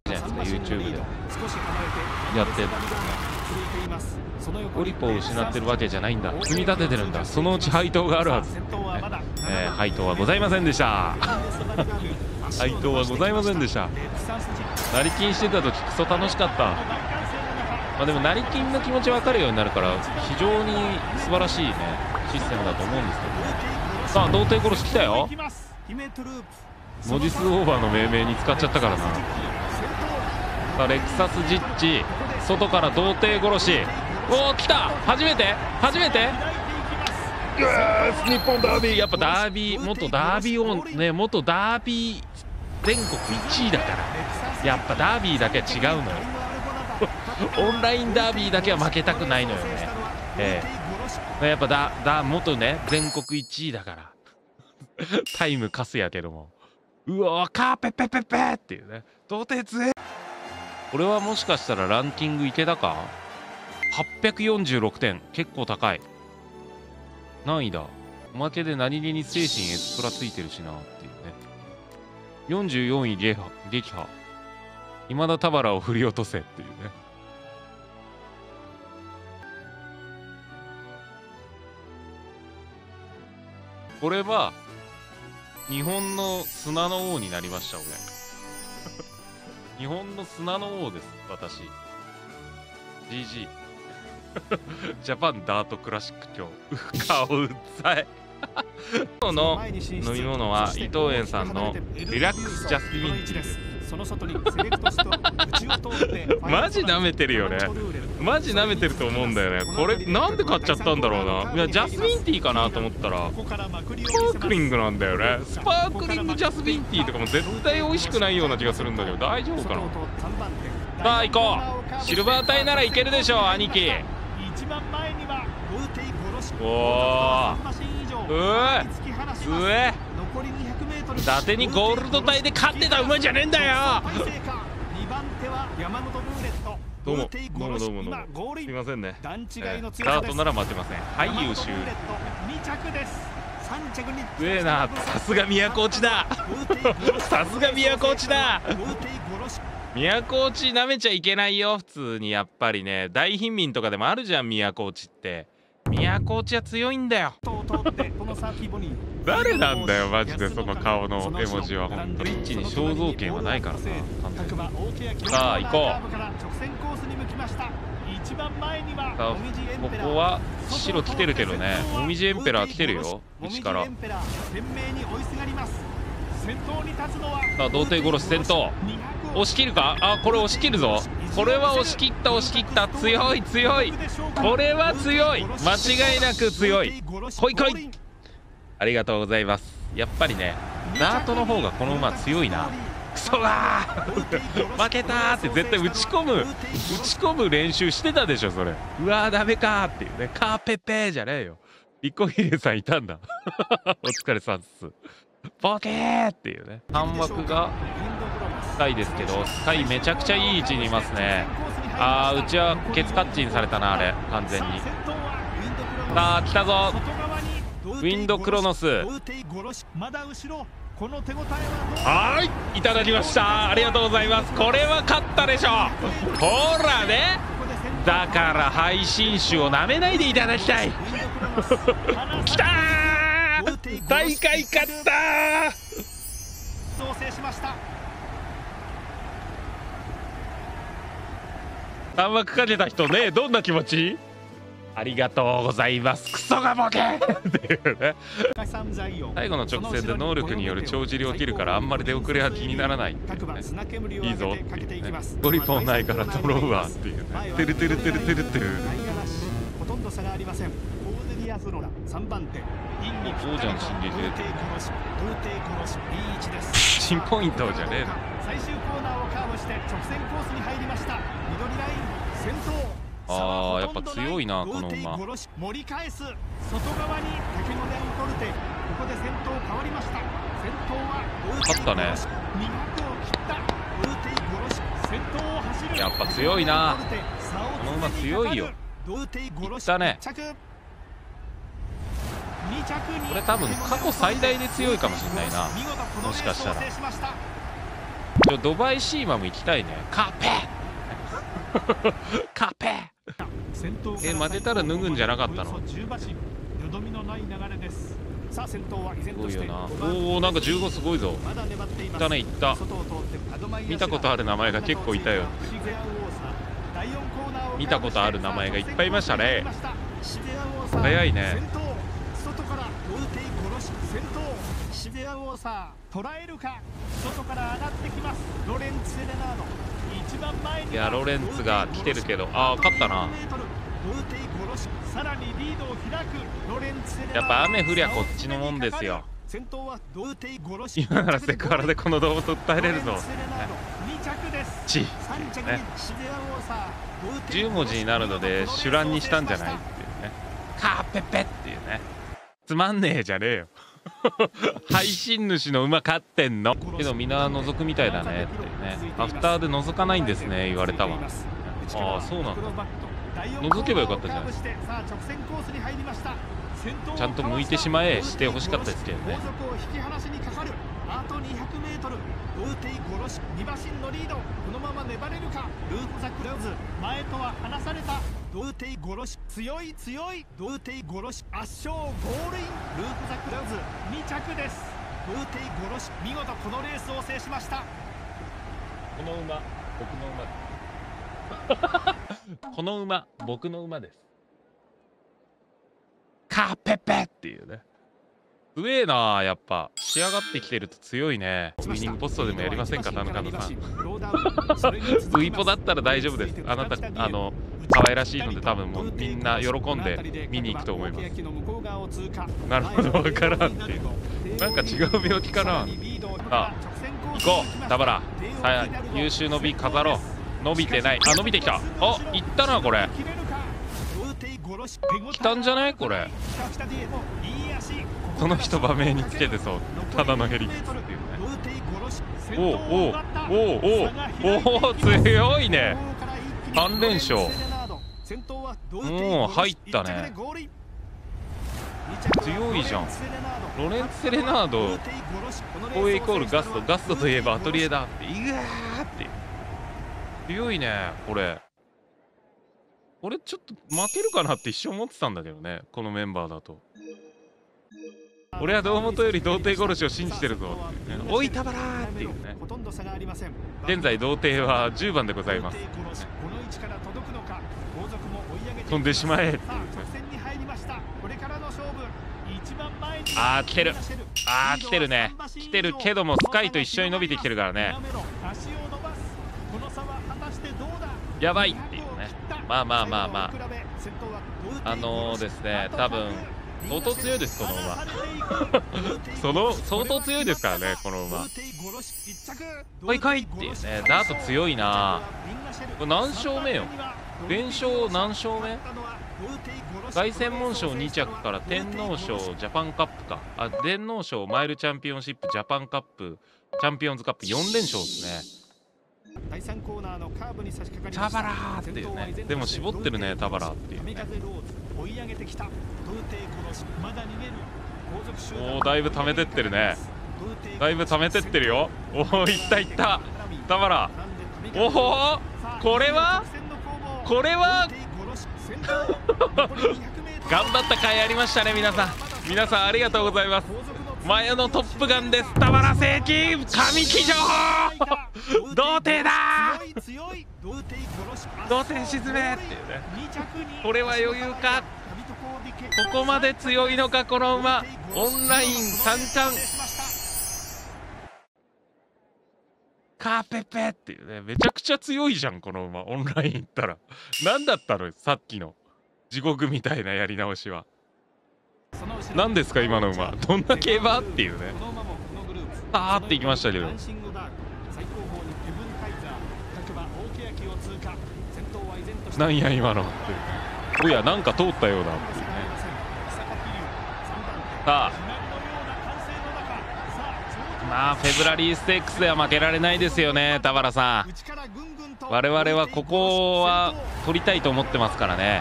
じゃないですか、YouTube でやってる。オリポを失ってるわけじゃないんだ、積み立ててるんだ、そのうち配当があるはず、配当はございませんでした配当はございませんでした。成金してた時クソ楽しかった。まあでも成金の気持ち分かるようになるから非常に素晴らしいねシステムだと思うんですけどね。さあ童貞殺し来たよ。文字数オーバーの命名に使っちゃったからな。さあレクサスジッチ外から童貞殺し、おお来た、初めて初めて日本ダービー、やっぱダービー、元ダービーオンね、元ダービー全国1位だから、やっぱダービーだけは違うのよオンラインダービーだけは負けたくないのよね。やっぱ元ね全国1位だからタイムカスやけども、うわカーペペペペっていうね、童貞強え。これはもしかしたらランキングいけたか。846点、結構高い。何位だ。おまけで何気に精神エスプラついてるしなっていうね。44位撃破、今田田原を振り落とせっていうね。これは日本の砂の王になりました俺日本の砂の王です私。 GG ジャパンダートクラシック今日顔うっさい今日の飲み物は伊藤園さんのリラックスジャスミンティーです。マジ舐めてるよね、マジ舐めてると思うんだよね。これなんで買っちゃったんだろうな。いやジャスミンティーかなと思ったらスパークリングなんだよね。スパークリングジャスミンティーとかも絶対美味しくないような気がするんだけど大丈夫かな。さあ行こう、シルバー隊ならいけるでしょ兄貴。おおうえ伊達にゴールド隊で勝ってた馬じゃねえんだよ。どうもすいませんね、スタートなら待てません。はい優秀うえな、さすが都落ちださすが都落ちだ都落ちなめちゃいけないよ普通に。やっぱりね大貧民とかでもあるじゃん都落ちって。都落ちは強いんだよ誰なんだよマジでその顔の絵文字は。本当リッチに肖像権はないからな完全に。さあ行こう。さあここは白来てるけどね、もみじエンペラー来てるよ内から。さあ童貞殺し先頭押し切るか。あこれ押し切るぞ、これは押し切った押し切った、強い強い、これは強い、間違いなく強い。来い来い、ありがとうございます。やっぱりねダートの方がこの馬強いな。クソがー負けたーって絶対打ち込む練習してたでしょそれ。うわーダメかーっていうね、カーペペーじゃねえよ。リコヒレさんいたんだお疲れさんっす。ボケーっていうね。半枠がスカイですけど、スカイめちゃくちゃいい位置にいますね。あーうちはケツカッチンされたなあれ完全に。さあ来たぞウィンドクロノス。はいいただきました、ありがとうございます。これは勝ったでしょ。ほらね、だから配信種をなめないでいただきたいきたー大会勝ったー。3枠かけた人ね、どんな気持ち。ありがとうございます。クソがボケっていうね。最後の直線で能力による帳尻を切るからあんまり出遅れは気にならないっていうね。いいぞっていうね。ゴリポンないからドローわっていうね。てるてるてるてるっていう。ほとんど差がありません。3番手王者の進撃出てる。新ポイントじゃねえの。最終コーナーをカーブして直線コースに入りました。緑ライン先頭。あーやっぱ強いなこの馬。盛り返す外側に竹のネオコルテ、ここで先頭変わりました。先頭は勝ったね。200を切ったウーテイゴロシ、先頭を走る。やっぱ強いなこの馬強いよ。いったね。これ多分過去最大で強いかもしれないなもしかしたら。 ドバイシーマも行きたいね。カペカペ負けたら脱ぐんじゃなかったの？すごいよな。おお、なんか15すごいぞ。いったね、いった。見たことある名前が結構いたよ。見たことある名前がいっぱいいましたね。早いね。 シベアウォーサー捉えるか。外から上がってきます。ロレンツ・セレナード一番前に。 いや、ロレンツが来てるけど、ああ勝ったな。 さらにリードを開くロレンツ・セレナード。 やっぱ雨降りゃこっちのもんですよ。 先頭はドウテイ・ゴロシ。 今ならセクハラでこの動物訴えれるぞ。 2着です。 チ 3着にシベアウォーサー。 10文字になるので主覧にしたんじゃないっていうね。カーペペっていうね。つまんねえじゃねえよ。配信主の馬勝ってんのけどみんな覗くみたいだねってね。アフターで覗かないんですね言われたわ。ああそうなんだ。覗けばよかったじゃない。ちゃんと向いてしまえしてほしかったですけどね。 あと 200m ドウテイ・ゴロシ2馬身のリード。このまま粘れるか。ルーフ・ザ・クラウズ前とは離された。ドウテイ・ゴロシ強い強い。ドウテイ・ゴロシ圧勝ゴールイン。ルーフ・ザ・クラウズ2着です。ドウテイ・ゴロシ見事このレースを制しました。 この馬僕の馬この馬僕の馬です。カーペペっていうね。強えな。やっぱ仕上がってきてると強いね。ウイニングポストでもやりませんか田中さん。ウイポだったら大丈夫です。あなた可愛らしいので多分もうみんな喜んで見に行くと思います。なるほど分からんっていう。なんか違う病気かな。あ行こう田原。さあ優秀の美飾ろう。伸びてない。あ伸びてきた。あいったなこれ。来たんじゃないこれ。その人馬名につけてそう。ただのヘリクスっていうね。おおおおおお強いね。3連勝。もう入ったね。強いじゃん。ロレンツ・セレナード後衛イコールガスト。ガストといえばアトリエだって。いやーって強いねこれ。俺ちょっと負けるかなって一瞬思ってたんだけどねこのメンバーだと。俺は堂本より童貞殺しを信じてるぞっていうね。おいたばらーっていうね。現在童貞は10番でございます。飛んでしまえっていうね。あー来てる。あー来てるね。来てるけどもスカイと一緒に伸びてきてるからね。やばいっていうね。まあまあまあまあですね多分相当強いですこの馬。相当強いですからねこの馬。来い来いっていうね。ダート強いな。これ何勝目よ。連勝何勝目。凱旋門賞2着から天皇賞ジャパンカップか。あ天皇賞マイルチャンピオンシップジャパンカップチャンピオンズカップ4連勝ですね。タバラーっていうね。でも絞ってるねタバラーっていうね。おおだいぶ溜めてってるね。だいぶ溜めてってるよ。おおいったいったタバラー。おおこれは頑張った甲斐ありましたね皆さん。皆さんありがとうございます。マヤのトップガンです。田原正規神騎乗童貞だー。童貞沈めっていうね。これは余裕か。ここまで強いのかこの馬。オンライン3冠カーペペっていうね。めちゃくちゃ強いじゃんこの馬。オンライン行ったら何だったのさっきの地獄みたいなやり直しは。何ですか今の馬。どんな競馬っていうね。パーっていきましたけど。なんや今のっていうね。おやなんか通ったようだっていうね。さあまあフェブラリーステークスでは負けられないですよね田原さん。我々はここは取りたいと思ってますからね。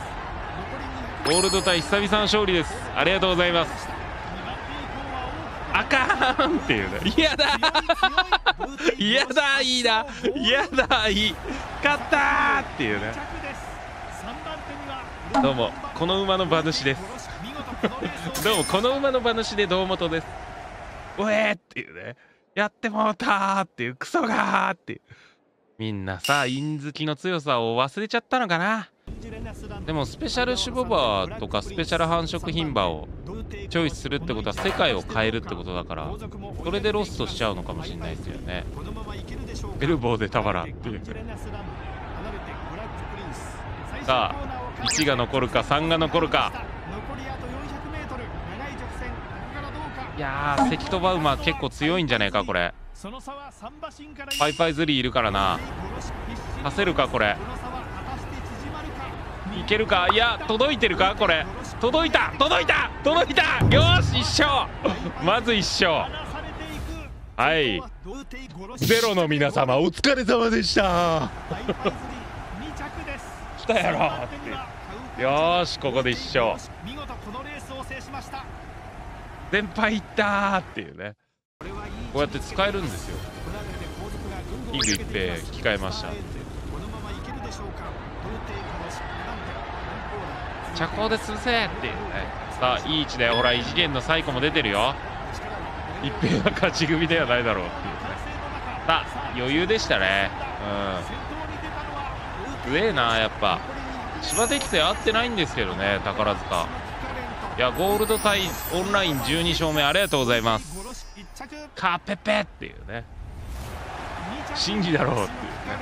ゴールド対久々の勝利です。ありがとうございます。 あかんっていうね。嫌だ嫌だ、いいな、嫌だ、いい、勝ったーっていうね。どうもこの馬の馬主です。どうもこの馬の馬主で堂本です。おえーっていうね、やってもうたーっていう、クソがーっていう。みんなさ、イン好きの強さを忘れちゃったのかな。でもスペシャル種牡馬とかスペシャル繁殖牝馬をチョイスするってことは世界を変えるってことだから、それでロストしちゃうのかもしれないですよね。エルボーでたばらっていう。さあ1が残るか3が残るか。いやー、関戸馬馬結構強いんじゃねえかこれ。パイパイズリーいるからな。させるかこれ。いけるか。いや、届いてるかこれ。届いた届いた届いた。よーし、1勝まず1勝。はい、ゼロの皆様お疲れ様でした来たやろって。よーし、ここで1勝。全敗いったーっていうね。こうやって使えるんですよ。イグ一平引き換えました。着工で潰せっていうね。さあいい位置で、ほら異次元のサイコも出てるよ。一平は勝ち組ではないだろうっていうね。さあ余裕でしたね。強えなやっぱ。芝適性合ってないんですけどね、宝塚。いや、ゴールド対オンライン12勝目ありがとうございます。カーペペっていうね、真偽だろうっていうね。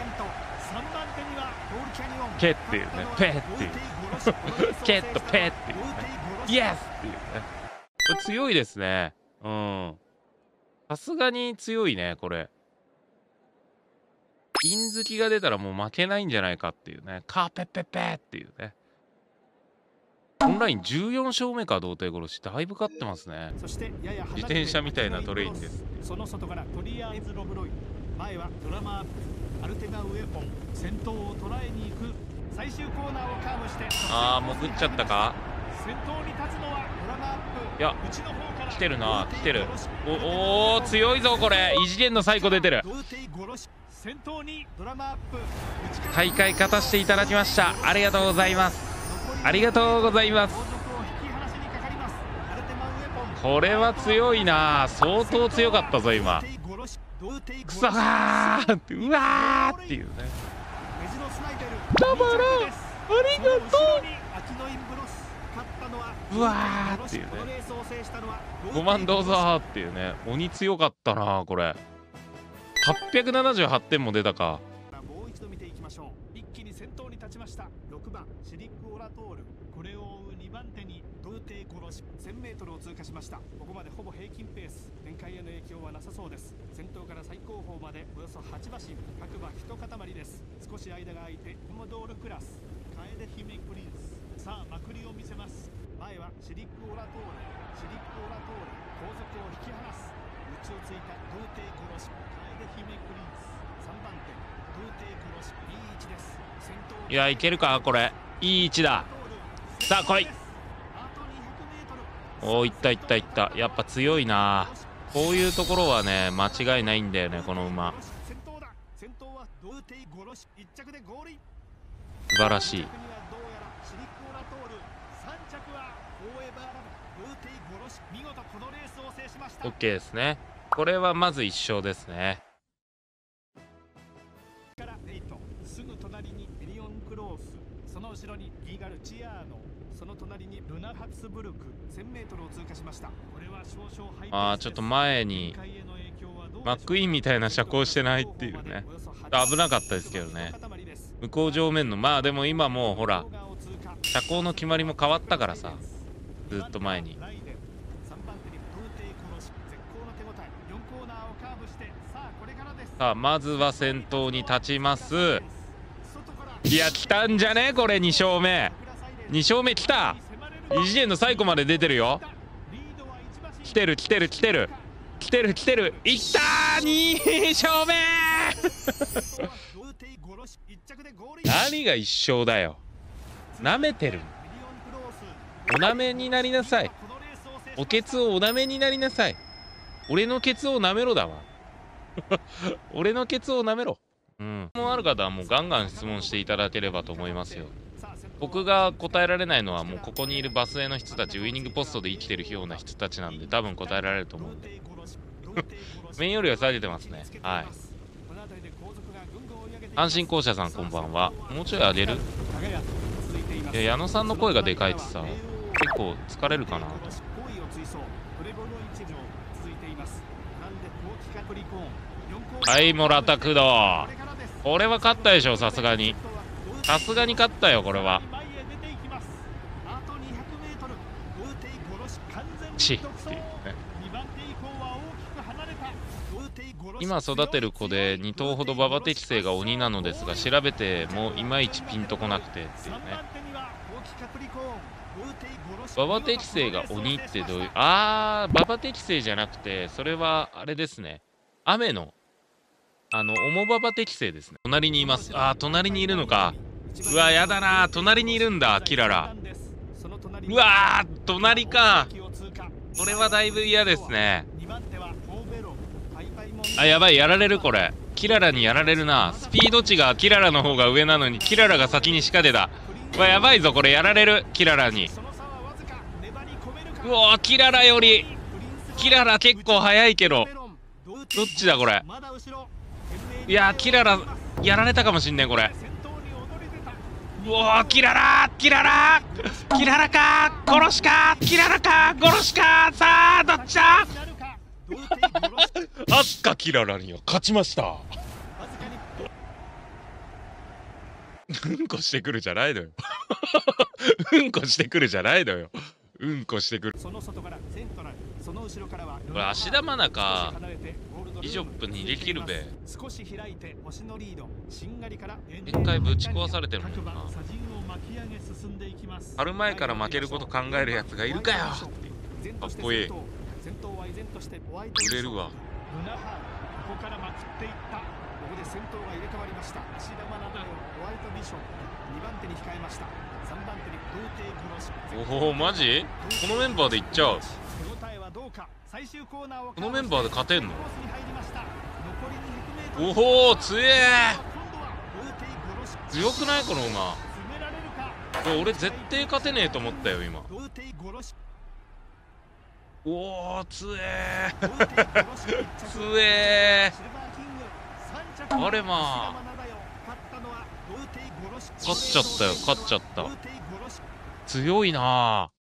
ケっていうね、ペっていうケッとペっていうね、イエスっていうね。これ強いですね。うん、さすがに強いねこれ。銀好きが出たらもう負けないんじゃないかっていうね。カーペペペっていうね。オンライン14勝目か。童貞殺しだいぶ勝ってますね。自転車みたいなトレインです。 その外からトリアーズロブロイ、前はドラマーアルテガウェポン、先頭を捉えに行く。最終コーナーをカーブして、 ああ、潜っちゃったか。 先頭に立つのはドラマアップ。 いや、来てるな、来てる。おお、強いぞこれ。異次元のサイコ出てる。大会勝たせていただきました。ありがとうございます。ありがとうございます。これは強いな。相当強かったぞ今。クソがーって、うわーっていうね。だからありがとう。うわーっていうね。5万どうぞーっていうね。鬼強かったなこれ。878点も出たか。 もう一度見ていきましょう。一気に先頭に立ちました6番シリックオラトール。これを追う2番手に童貞殺し。 1000m を通過しました。ここまでほぼ平均ペース。展開への影響はなさそうです。先頭から最後方までおよそ8馬身、各馬一塊です。少し間が空いてコモドールクラス、楓姫プリンス。さあまくりを見せます。前はシリックオラトール、シリックオラトール後続を引き離す。内をついた童貞殺し、楓姫プリンス。3番手童貞殺し、いい位置です。先頭。 いや、いけるかこれ。いい位置だ。さあ来い。おお、いったいったいった。やっぱ強いな。こういうところはね間違いないんだよねこの馬。素晴らしい。OK ですね。これはまず1勝ですね。 すぐ隣にミリオンクロース、その後ろにギーガルチアーノ、その隣にルナハツブルク。 1000m を通過しました。これは少々ハイペースです。 ああ、ちょっと前にマックイーンみたいな車高してないっていうね。危なかったですけどね。向こう上面の、まあでも今もうほら車高の決まりも変わったからさ、ずっと前に。さあまずは先頭に立ちます。いや、来たんじゃねこれ。2勝目2勝目来た。異次元の最後まで出てるよ。来てる来てる来てる来てる来てる。いったー、2勝目何が1勝だよ。なめてる。おなめになりなさい。おけつをおなめになりなさい。 俺のケツを舐めろだわ。俺のケツを舐めろ。うん。質問ある方はもうガンガン質問していただければと思いますよ。僕が答えられないのはもうここにいるバスへの人たち、ウイニングポストで生きてるような人たちなんで多分答えられると思うんで。面よりは下げてますね。はい。阪神校舎さんこんばんは。もうちょい上げる？いや、矢野さんの声がでかいってさ、結構疲れるかなと。はい、モラタクド。これは勝ったでしょ、さすがに。さすがに勝ったよ、これは。チッっていうね。今育てる子で2頭ほど馬場適性が鬼なのですが、調べてもいまいちピンとこなくてっていうね。馬場適性が鬼ってどういう、馬場適性じゃなくて、それはあれですね。雨の重馬場適性ですね。隣にいます。隣にいるのか。うわ、やだな。隣にいるんだ、キララ。うわー、隣か。これはだいぶ嫌ですね。やばい、やられるこれ。キララにやられるな。スピード値がキララの方が上なのに、キララが先に仕掛けた。うわ、やばいぞ、これやられる。キララに。うわー、キララより。キララ結構速いけど。どっちだこれ。いやー、キララ、やられたかもしんねえ、これ。うわー、キララキララキララか殺しかキララか殺しかさあ、どっちだアスカキララには勝ちました。うんこしてくるじゃないのよ。うんこしてくるじゃないのよ。うんこしてくる。これ芦田愛菜かイジョップ逃げ切るべ。限界ぶち壊されてるもんな。春前から負けること考えるやつがいるかよ。かっこいい。売れるわ。ここからまくっていった。ここで先頭が入れ替わりました。芦田愛菜とホワイトビション2番手に控えました。3番手に童貞殺し。おお、マジ？このメンバーでいっちゃう。このメンバーで勝てんの？おお、強え。強くないこの馬。俺絶対勝てねえと思ったよ今。おお、強え。強え。あれまあ勝っちゃったよ、勝っちゃった。強いなあ。